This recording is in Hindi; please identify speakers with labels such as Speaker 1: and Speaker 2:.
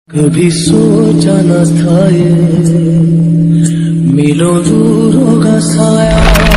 Speaker 1: कभी सोचा न था ये मिलो दूर होगा साया।